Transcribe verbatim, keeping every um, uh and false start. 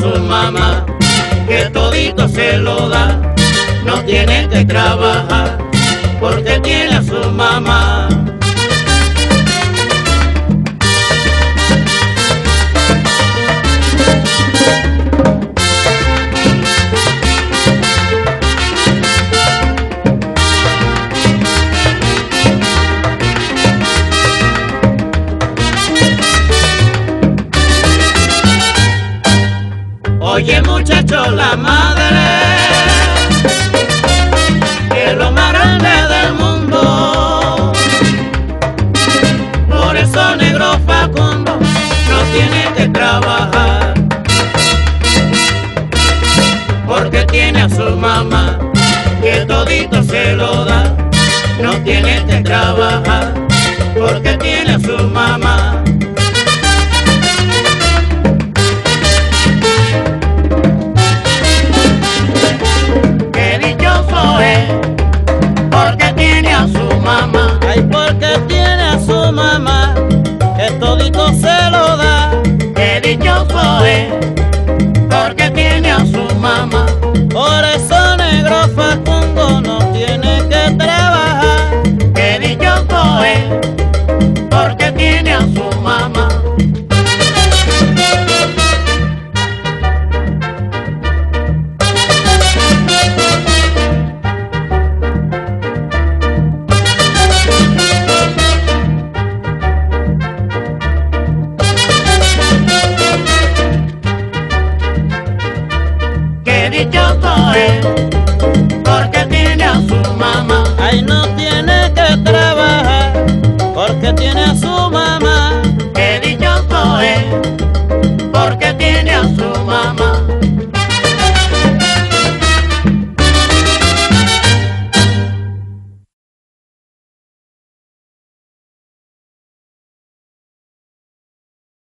su mamá, que todito se lo da, no tiene que trabajar, porque tiene a su mamá. Oye muchacho, la madre, que es lo más grande del mundo, por eso negro Facundo no tiene que trabajar, porque tiene a su mamá, que todito se lo da, no tiene que trabajar, porque tiene a su mamá.